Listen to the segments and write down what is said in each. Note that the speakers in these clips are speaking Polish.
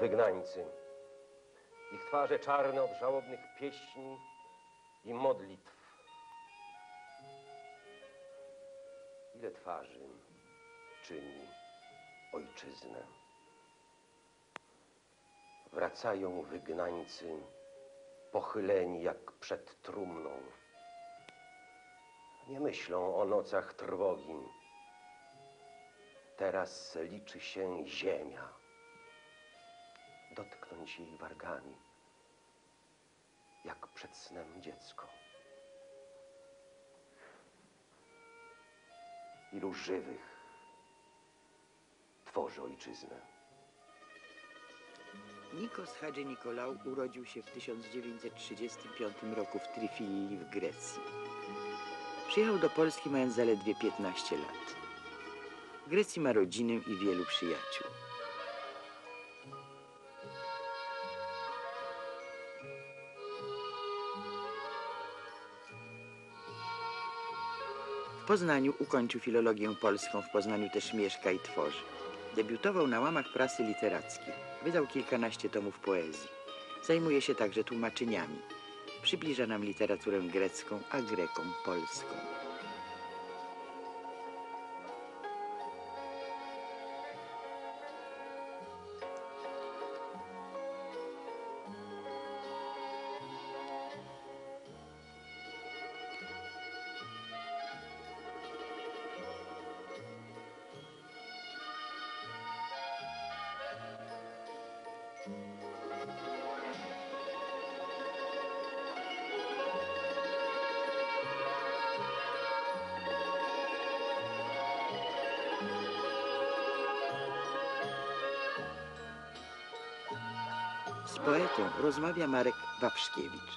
wygnańcy. Ich twarze czarne od żałobnych pieśni i modlitw. Ile twarzy czyni ojczyznę. Wracają wygnańcy, pochyleni jak przed trumną. Nie myślą o nocach trwogi. Teraz liczy się ziemia. Dotknąć jej wargami, jak przed snem dziecko. Ilu żywych tworzy ojczyznę. Nikos Hadżinikolau urodził się w 1935 roku w Trifilii w Grecji. Przyjechał do Polski mając zaledwie 15 lat. W Grecji ma rodzinę i wielu przyjaciół. W Poznaniu ukończył filologię polską, w Poznaniu też mieszka i tworzy. Debiutował na łamach prasy literackiej. Wydał kilkanaście tomów poezji. Zajmuje się także tłumaczeniami. Przybliża nam literaturę grecką, a Grekom polską. Z poetą rozmawia Marek Wawrzykiewicz.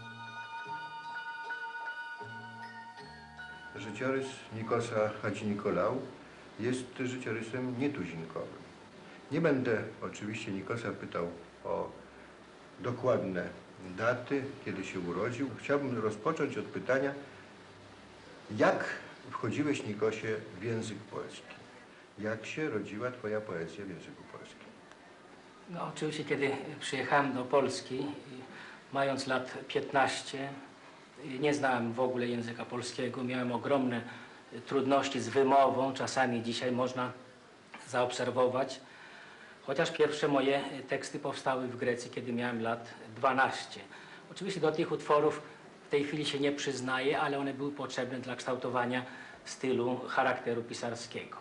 Życiorys Nikosa Hadżinikolau jest życiorysem nietuzinkowym. Nie będę oczywiście Nikosa pytał o dokładne daty, kiedy się urodził. Chciałbym rozpocząć od pytania, jak wchodziłeś, Nikosie, w język polski? Jak się rodziła twoja poezja w języku polskim? No, oczywiście, kiedy przyjechałem do Polski, mając lat 15, nie znałem w ogóle języka polskiego. Miałem ogromne trudności z wymową. Czasami dzisiaj można zaobserwować. Chociaż pierwsze moje teksty powstały w Grecji, kiedy miałem lat 12. Oczywiście do tych utworów w tej chwili się nie przyznaję, ale one były potrzebne dla kształtowania stylu, charakteru pisarskiego.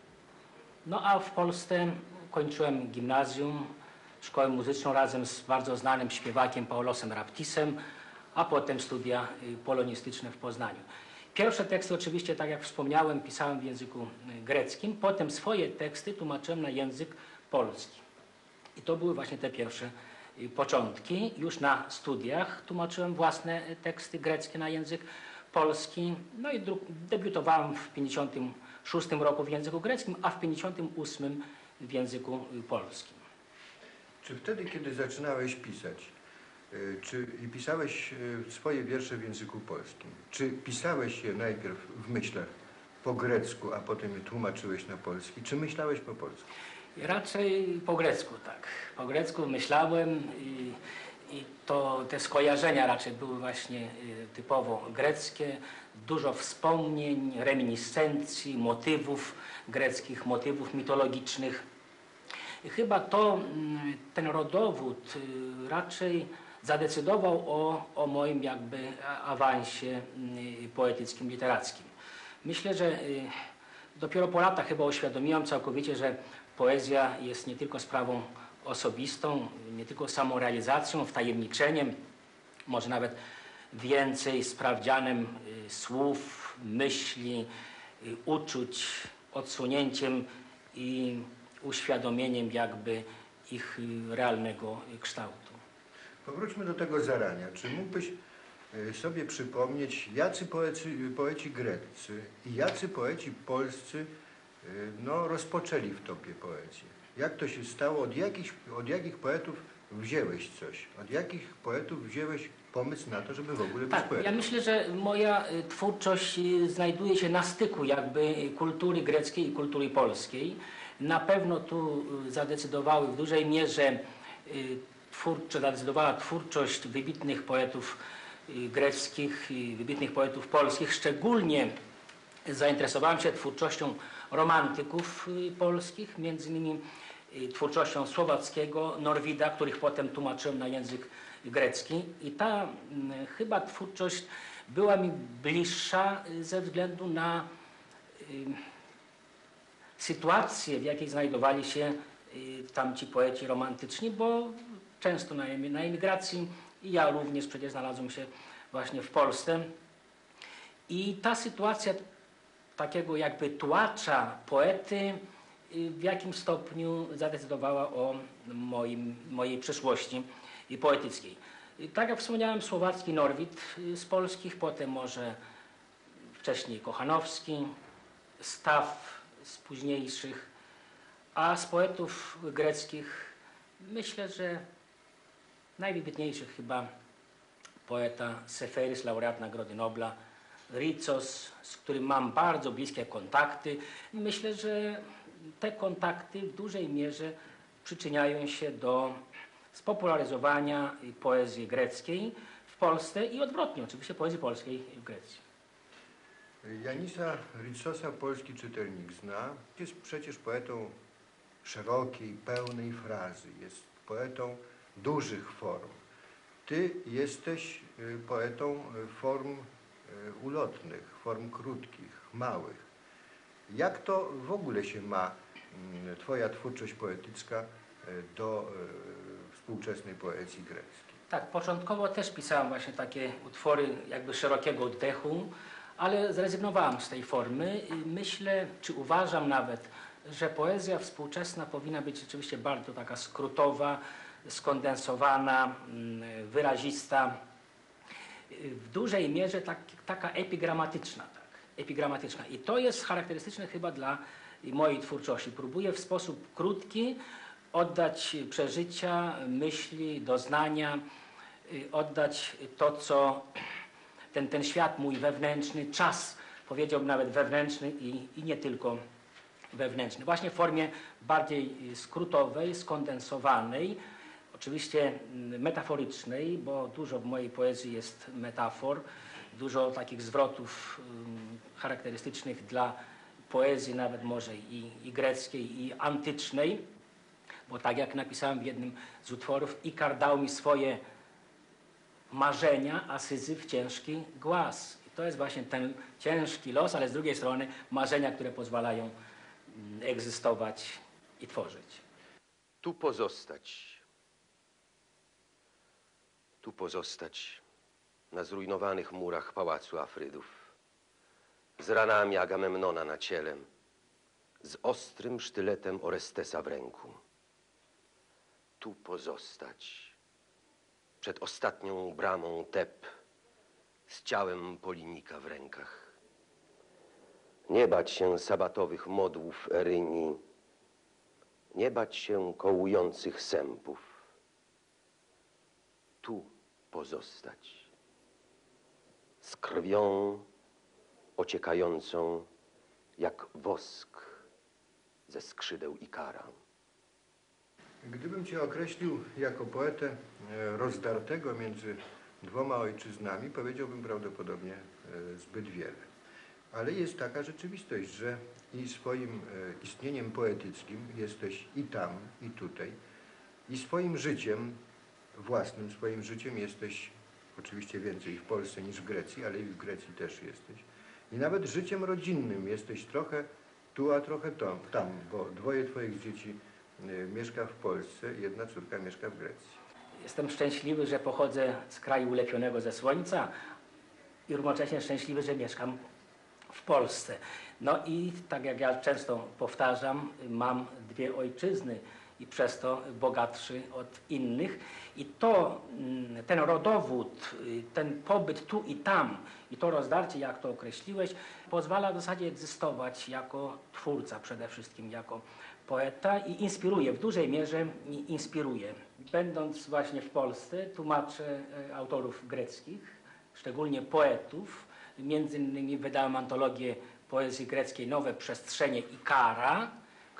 No a w Polsce kończyłem gimnazjum, szkołę muzyczną razem z bardzo znanym śpiewakiem Paulosem Raptisem, a potem studia polonistyczne w Poznaniu. Pierwsze teksty oczywiście, tak jak wspomniałem, pisałem w języku greckim, potem swoje teksty tłumaczyłem na język polski. I to były właśnie te pierwsze początki. Już na studiach tłumaczyłem własne teksty greckie na język polski. No i debiutowałem w 1956 roku w języku greckim, a w 1958 w języku polskim. Czy wtedy, kiedy zaczynałeś pisać, i pisałeś swoje wiersze w języku polskim, czy pisałeś je najpierw w myślach po grecku, a potem je tłumaczyłeś na polski, czy myślałeś po polsku? Raczej po grecku, tak. Po grecku myślałem i to te skojarzenia raczej były właśnie typowo greckie. Dużo wspomnień, reminiscencji, motywów greckich, motywów mitologicznych. Chyba ten rodowód raczej zadecydował o moim jakby awansie poetyckim, literackim. Myślę, że dopiero po latach chyba uświadomiłem całkowicie, że poezja jest nie tylko sprawą osobistą, nie tylko samorealizacją, wtajemniczeniem, może nawet więcej sprawdzianem słów, myśli, uczuć, odsunięciem i uświadomieniem jakby ich realnego kształtu. Powróćmy do tego zarania. Czy mógłbyś sobie przypomnieć, jacy poeci greccy i jacy poeci polscy rozpoczęli w tobie poezję? Jak to się stało? Od jakich poetów wzięłeś coś? Od jakich poetów wziąłeś pomysł na to, żeby w ogóle być poetą? Ja myślę, że moja twórczość znajduje się na styku jakby kultury greckiej i kultury polskiej. Na pewno tu zadecydowały w dużej mierze zadecydowała twórczość wybitnych poetów greckich i wybitnych poetów polskich. Szczególnie zainteresowałem się twórczością romantyków polskich, między innymi twórczością Słowackiego, Norwida, których potem tłumaczyłem na język grecki. I ta chyba twórczość była mi bliższa ze względu na sytuację, w jakiej znajdowali się tamci poeci romantyczni, bo często na emigracji i ja również przecież znalazłem się właśnie w Polsce. I ta sytuacja takiego jakby tułacza poety w jakimś stopniu zadecydowała o mojej przyszłości poetyckiej. Tak jak wspomniałem, Słowacki, Norwid z polskich, potem może wcześniej Kochanowski, Staw z późniejszych, a z poetów greckich myślę, że najwybitniejszych chyba poeta Seferis, laureat Nagrody Nobla, Ritsos, z którym mam bardzo bliskie kontakty. Myślę, że te kontakty w dużej mierze przyczyniają się do spopularyzowania poezji greckiej w Polsce i odwrotnie, oczywiście poezji polskiej w Grecji. Janisa Ritsosa polski czytelnik zna. Jest przecież poetą szerokiej, pełnej frazy. Jest poetą dużych form. Ty jesteś poetą form ulotnych, form krótkich, małych. Jak to w ogóle się ma twoja twórczość poetycka do współczesnej poezji greckiej? Tak, początkowo też pisałem właśnie takie utwory jakby szerokiego oddechu, ale zrezygnowałem z tej formy. Myślę, czy uważam nawet, że poezja współczesna powinna być rzeczywiście bardzo taka skrótowa, skondensowana, wyrazista, w dużej mierze taka epigramatyczna. Tak, epigramatyczna. I to jest charakterystyczne chyba dla mojej twórczości. Próbuję w sposób krótki oddać przeżycia, myśli, doznania, oddać to, co ten świat mój wewnętrzny, czas, powiedziałbym nawet wewnętrzny i nie tylko wewnętrzny. Właśnie w formie bardziej skrótowej, skondensowanej, oczywiście metaforycznej, bo dużo w mojej poezji jest metafor, dużo takich zwrotów charakterystycznych dla poezji nawet może i greckiej, i antycznej, bo tak jak napisałem w jednym z utworów, Ikar dał mi swoje marzenia, a Syzyf ciężki głaz. I to jest właśnie ten ciężki los, ale z drugiej strony marzenia, które pozwalają egzystować i tworzyć. Tu pozostać. Tu pozostać na zrujnowanych murach pałacu Afrydów, z ranami Agamemnona na ciele, z ostrym sztyletem Orestesa w ręku. Tu pozostać przed ostatnią bramą Teb, z ciałem Polinika w rękach. Nie bać się sabatowych modłów Eryni, nie bać się kołujących sępów. Tu pozostać z krwią ociekającą jak wosk ze skrzydeł Ikara. Gdybym cię określił jako poetę rozdartego między dwoma ojczyznami, powiedziałbym prawdopodobnie zbyt wiele. Ale jest taka rzeczywistość, że i swoim istnieniem poetyckim jesteś i tam, i tutaj, i swoim życiem, własnym swoim życiem jesteś oczywiście więcej w Polsce niż w Grecji, ale i w Grecji też jesteś. I nawet życiem rodzinnym jesteś trochę tu, a trochę tam, bo dwoje twoich dzieci mieszka w Polsce, jedna córka mieszka w Grecji. Jestem szczęśliwy, że pochodzę z kraju ulepionego ze słońca i równocześnie szczęśliwy, że mieszkam w Polsce. No i tak jak ja często powtarzam, mam dwie ojczyzny i przez to bogatszy od innych. I to, ten rodowód, ten pobyt tu i tam i to rozdarcie, jak to określiłeś, pozwala w zasadzie egzystować jako twórca przede wszystkim, jako poeta i inspiruje, w dużej mierze inspiruje. Będąc właśnie w Polsce, tłumaczę autorów greckich, szczególnie poetów. Między innymi wydałem antologię poezji greckiej Nowe Przestrzenie Ikara,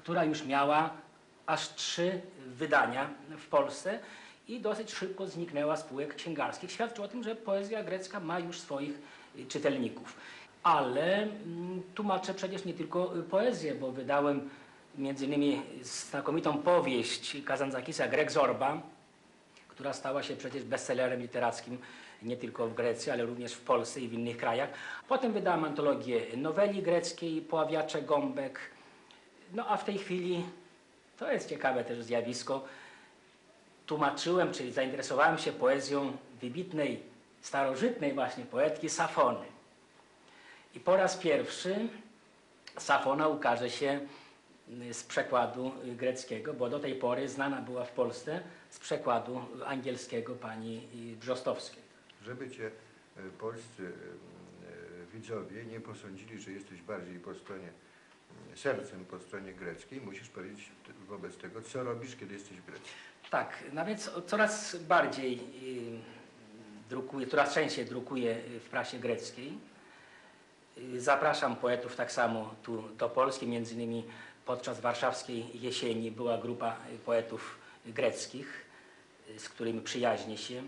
która już miała aż 3 wydania w Polsce i dosyć szybko zniknęła z półek księgarskich. Świadczy o tym, że poezja grecka ma już swoich czytelników. Ale tłumaczę przecież nie tylko poezję, bo wydałem między innymi znakomitą powieść Kazantzakisa Grek Zorba, która stała się przecież bestsellerem literackim nie tylko w Grecji, ale również w Polsce i w innych krajach. Potem wydałem antologię noweli greckiej, Poławiacze Gąbek. No a w tej chwili, to jest ciekawe też zjawisko, tłumaczyłem, czyli zainteresowałem się poezją wybitnej, starożytnej właśnie poetki Safony. I po raz pierwszy Safona ukaże się z przekładu greckiego, bo do tej pory znana była w Polsce z przekładu angielskiego pani Brzostowskiej. Żeby cię polscy widzowie nie posądzili, że jesteś bardziej po stronie, sercem po stronie greckiej, musisz powiedzieć wobec tego, co robisz, kiedy jesteś w Grecji. Tak, no więc coraz bardziej drukuję, coraz częściej drukuję w prasie greckiej. Zapraszam poetów tak samo tu do Polski, między innymi podczas warszawskiej jesieni była grupa poetów greckich, z którymi przyjaźnię się.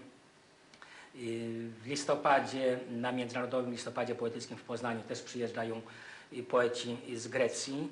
W listopadzie, na Międzynarodowym Listopadzie Poetyckim w Poznaniu też przyjeżdżają poeci z Grecji.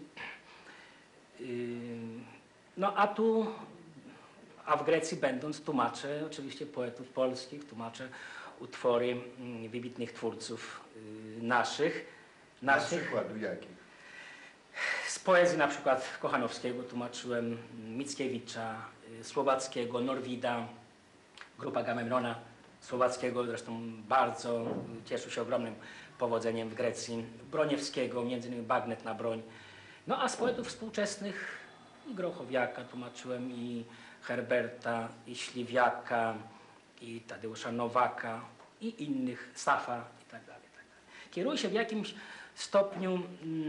No a w Grecji będąc tłumaczę oczywiście poetów polskich, tłumaczę utwory wybitnych twórców naszych. Na przykładu jakich? Z poezji na przykład Kochanowskiego tłumaczyłem Mickiewicza, Słowackiego, Norwida, grupa Agamemnona Słowackiego, zresztą bardzo cieszył się ogromnym powodzeniem w Grecji, Broniewskiego, między innymi Bagnet na broń. No a z poetów współczesnych i Grochowiaka tłumaczyłem, i Herberta, i Śliwiaka, i Tadeusza Nowaka, i innych, Stafa i tak dalej. Kieruję się w jakimś stopniu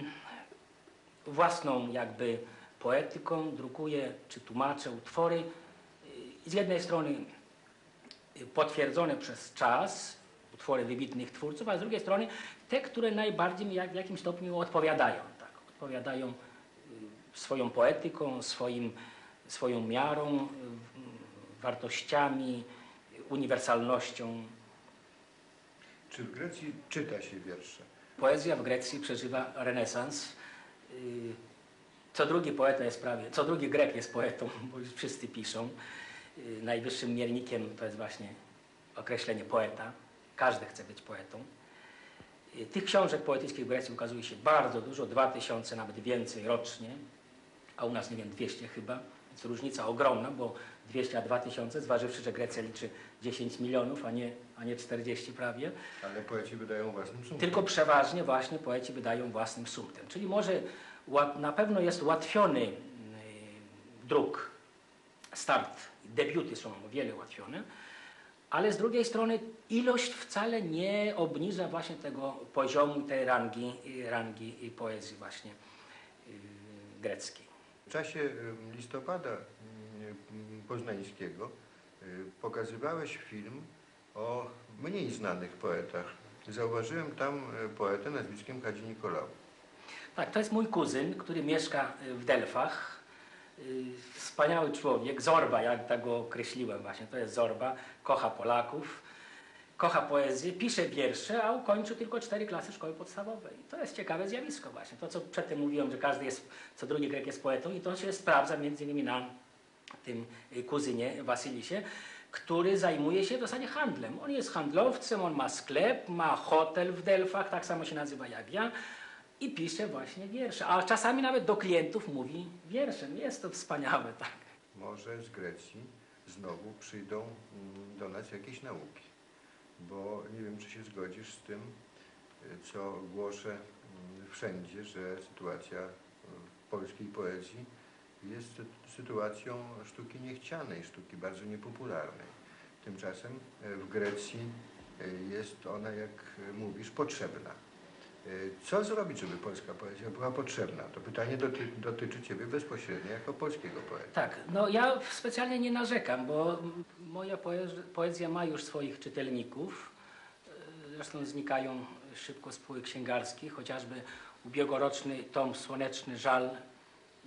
własną jakby poetyką, drukuję czy tłumaczę utwory z jednej strony potwierdzone przez czas, utwory wybitnych twórców, a z drugiej strony te, które najbardziej mi w jakimś stopniu odpowiadają. Tak? Odpowiadają swoją poetyką, swoją miarą, wartościami, uniwersalnością. Czy w Grecji czyta się wiersze? Poezja w Grecji przeżywa renesans. Co drugi poeta jest prawie, co drugi Grek jest poetą, bo już wszyscy piszą. Najwyższym miernikiem to jest właśnie określenie poeta. Każdy chce być poetą. Tych książek poetyckich w Grecji ukazuje się bardzo dużo, 2000, nawet więcej rocznie, a u nas nie wiem, 200 chyba. Więc różnica ogromna, bo 200 a 2000, zważywszy, że Grecja liczy 10 milionów, a nie 40 prawie. Ale poeci wydają własnym sumptem. Tylko przeważnie właśnie poeci wydają własnym sumptem. Czyli może na pewno jest ułatwiony druk, start, debiuty są o wiele ułatwione, ale z drugiej strony ilość wcale nie obniża właśnie tego poziomu, tej rangi poezji właśnie greckiej. W czasie listopada poznańskiego pokazywałeś film o mniej znanych poetach. Zauważyłem tam poetę nazwiskiem Hadzi Nikolał. Tak, to jest mój kuzyn, który mieszka w Delfach. Wspaniały człowiek, Zorba, jak tak go określiłem właśnie, to jest Zorba, kocha Polaków, kocha poezję, pisze wiersze, a ukończył tylko 4 klasy szkoły podstawowej. To jest ciekawe zjawisko właśnie. To, co przedtem mówiłem, że każdy jest, co drugi Grek jest poetą i to się sprawdza między innymi na tym kuzynie Wasylisie, który zajmuje się w zasadzie handlem. On jest handlowcem, on ma sklep, ma hotel w Delfach, tak samo się nazywa jak ja, i pisze właśnie wiersze. A czasami nawet do klientów mówi wierszem. Jest to wspaniałe, tak. Może z Grecji znowu przyjdą do nas jakieś nauki. Bo nie wiem, czy się zgodzisz z tym, co głoszę wszędzie, że sytuacja w polskiej poezji jest sytuacją sztuki niechcianej, sztuki bardzo niepopularnej. Tymczasem w Grecji jest ona, jak mówisz, potrzebna. Co zrobić, żeby polska poezja była potrzebna? To pytanie dotyczy Ciebie bezpośrednio jako polskiego poety. Tak, no ja specjalnie nie narzekam, bo moja poezja ma już swoich czytelników. Zresztą znikają szybko z półek księgarskich, chociażby ubiegłoroczny tom Słoneczny Żal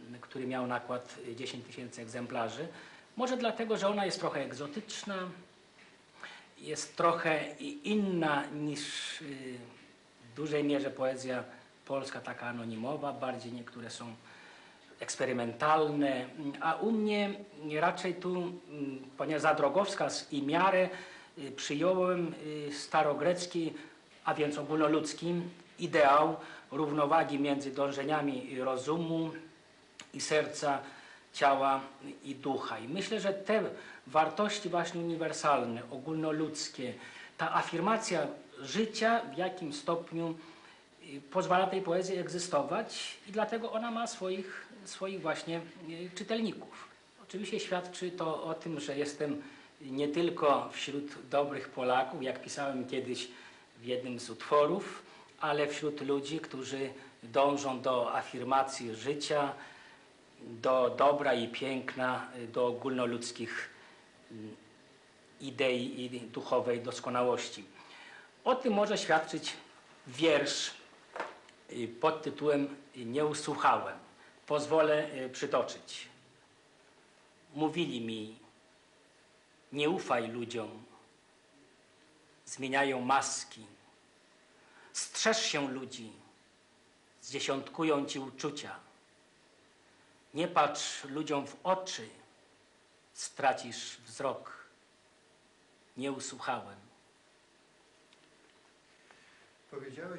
który miał nakład 10 000 egzemplarzy. Może dlatego, że ona jest trochę egzotyczna, jest trochę inna niż w dużej mierze poezja polska, taka anonimowa, bardziej niektóre są eksperymentalne, a u mnie raczej tu, ponieważ Zadrogowskaz i miarę przyjąłem starogrecki, a więc ogólnoludzki ideał równowagi między dążeniami rozumu i serca, ciała i ducha. I myślę, że te wartości właśnie uniwersalne, ogólnoludzkie, ta afirmacja życia w jakim stopniu pozwala tej poezji egzystować i dlatego ona ma swoich właśnie czytelników. Oczywiście świadczy to o tym, że jestem nie tylko wśród dobrych Polaków, jak pisałem kiedyś w jednym z utworów, ale wśród ludzi, którzy dążą do afirmacji życia, do dobra i piękna, do ogólnoludzkich idei i duchowej doskonałości. O tym może świadczyć wiersz pod tytułem Nie usłuchałem. Pozwolę przytoczyć. Mówili mi, nie ufaj ludziom, zmieniają maski. Strzeż się ludzi, zdziesiątkują ci uczucia. Nie patrz ludziom w oczy, stracisz wzrok. Nie usłuchałem. Powiedziałeś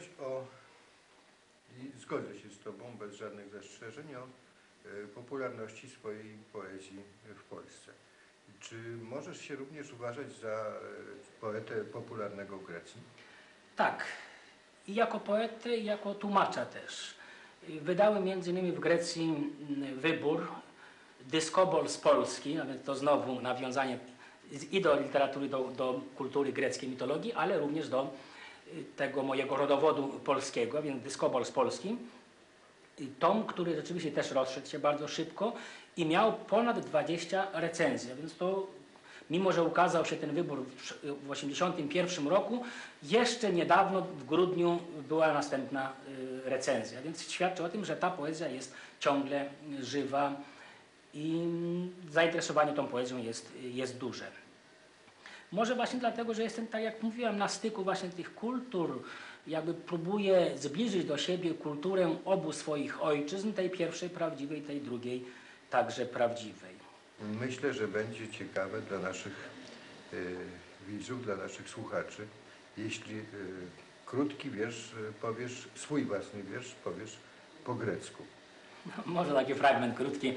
i zgodzę się z Tobą bez żadnych zastrzeżeń, o popularności swojej poezji w Polsce. Czy możesz się również uważać za poetę popularnego w Grecji? Tak, i jako poetę, i jako tłumacza też. Wydałem między innymi w Grecji wybór Dyskobol z Polski, a więc to znowu nawiązanie i do literatury, do kultury greckiej mitologii, ale również do tego mojego rodowodu polskiego, a więc Dyskobol z Polski. I tom, który rzeczywiście też rozszedł się bardzo szybko i miał ponad 20 recenzji, a więc to, mimo że ukazał się ten wybór w 1981 roku, jeszcze niedawno, w grudniu, była następna recenzja, więc świadczy o tym, że ta poezja jest ciągle żywa i zainteresowanie tą poezją jest duże. Może właśnie dlatego, że jestem, tak jak mówiłem, na styku właśnie tych kultur, jakby próbuję zbliżyć do siebie kulturę obu swoich ojczyzn, tej pierwszej prawdziwej, tej drugiej także prawdziwej. Myślę, że będzie ciekawe dla naszych widzów, dla naszych słuchaczy, jeśli krótki wiersz powiesz, swój własny wiersz powiesz po grecku. No, może taki fragment krótki.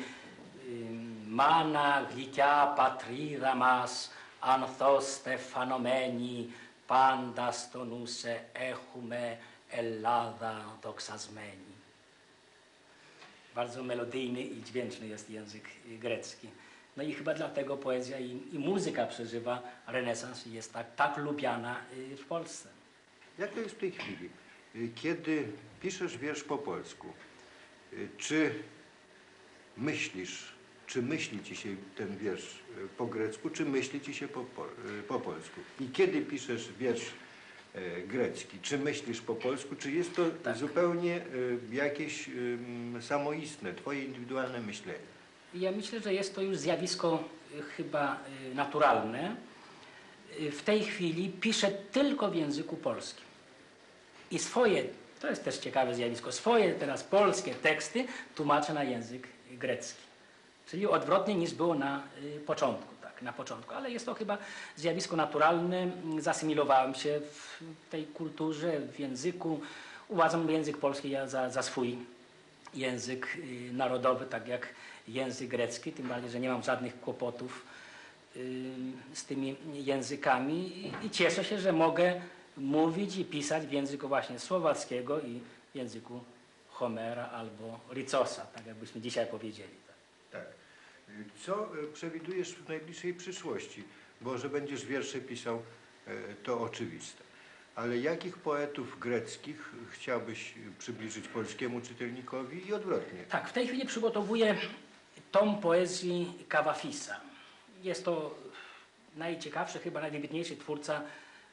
Mana γλυκιά πατρίδα μας, ανθώστε φανομένοι, πάντα στο νου σε έχουμε Ελλάδα doksazmeni. Bardzo melodyjny i dźwięczny jest język grecki. No i chyba dlatego poezja i muzyka przeżywa renesans i jest tak lubiana w Polsce. Jak to jest w tej chwili? Kiedy piszesz wiersz po polsku, czy myśli ci się ten wiersz po grecku, czy myśli ci się po polsku? I kiedy piszesz wiersz grecki, czy myślisz po polsku, czy jest to Tak. zupełnie jakieś samoistne, twoje indywidualne myślenie? Ja myślę, że jest to już zjawisko chyba naturalne. W tej chwili piszę tylko w języku polskim. I swoje, to jest też ciekawe zjawisko, swoje teraz polskie teksty tłumaczę na język grecki. Czyli odwrotnie niż było na początku, tak, na początku. Ale jest to chyba zjawisko naturalne. Zasymilowałem się w tej kulturze, w języku. Uważam język polski za swój język narodowy, tak jak język grecki, tym bardziej, że nie mam żadnych kłopotów z tymi językami i cieszę się, że mogę mówić i pisać w języku właśnie słowackiego i w języku Homera albo Ricosa, tak jakbyśmy dzisiaj powiedzieli. Tak. Co przewidujesz w najbliższej przyszłości? Bo że będziesz wiersze pisał, to oczywiste. Ale jakich poetów greckich chciałbyś przybliżyć polskiemu czytelnikowi i odwrotnie? Tak, w tej chwili przygotowuję tom poezji Kawafisa. Jest to najciekawszy, chyba najwybitniejszy twórca,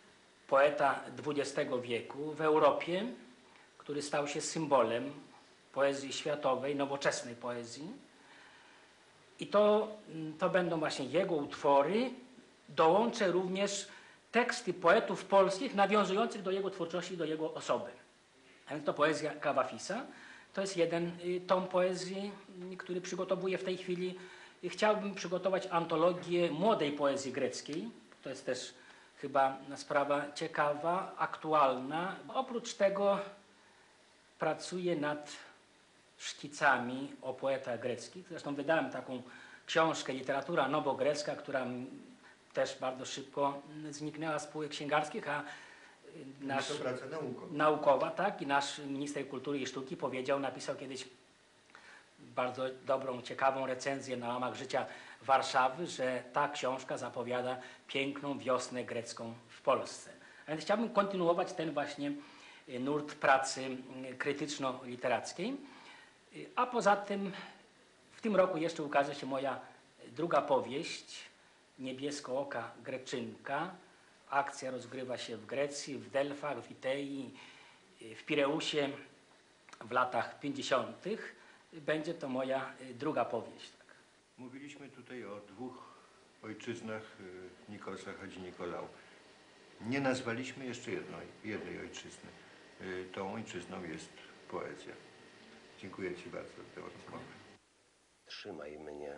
poeta XX wieku w Europie, który stał się symbolem poezji światowej, nowoczesnej poezji. I to będą właśnie jego utwory. Dołączę również teksty poetów polskich nawiązujących do jego twórczości, do jego osoby. A więc to poezja Kawafisa. To jest jeden tom poezji, który przygotowuję w tej chwili. Chciałbym przygotować antologię młodej poezji greckiej. To jest też chyba sprawa ciekawa, aktualna. Oprócz tego pracuję nad szkicami o poetach greckich. Zresztą wydałem taką książkę Literatura nowogrecka, która też bardzo szybko zniknęła z półek księgarskich, a To praca naukowa. naukowa, tak, i nasz minister kultury i sztuki napisał kiedyś bardzo dobrą, ciekawą recenzję na łamach Życia Warszawy, że ta książka zapowiada piękną wiosnę grecką w Polsce. A więc chciałbym kontynuować ten właśnie nurt pracy krytyczno-literackiej. A poza tym w tym roku jeszcze ukaże się moja druga powieść, Niebieskooka Greczynka. Akcja rozgrywa się w Grecji, w Delfach, w Itei, w Pireusie w latach 50. Będzie to moja druga powieść. Tak. Mówiliśmy tutaj o dwóch ojczyznach Nikosa Hadzinikołał. Nie nazwaliśmy jeszcze jednej ojczyzny. Tą ojczyzną jest poezja. Dziękuję Ci bardzo za tę rozmowę. Trzymaj mnie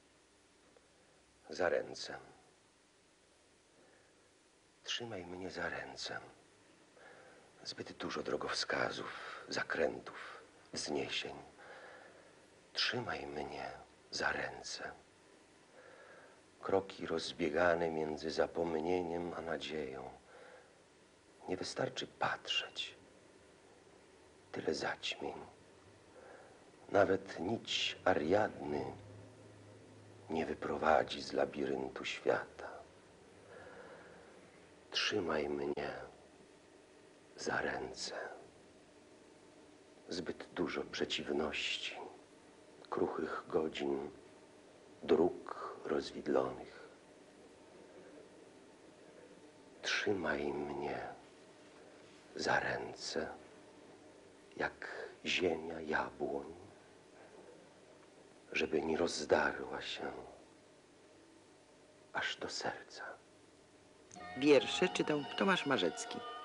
za ręce. Trzymaj mnie za ręce. Zbyt dużo drogowskazów, zakrętów, wzniesień. Trzymaj mnie za ręce. Kroki rozbiegane między zapomnieniem a nadzieją. Nie wystarczy patrzeć. Tyle zaćmień. Nawet nić Ariadny nie wyprowadzi z labiryntu świata. Trzymaj mnie za ręce. Zbyt dużo przeciwności, kruchych godzin, dróg rozwidlonych. Trzymaj mnie za ręce, jak ziemia jabłoń, żeby nie rozdarła się aż do serca. Wiersze czytał Tomasz Marzecki.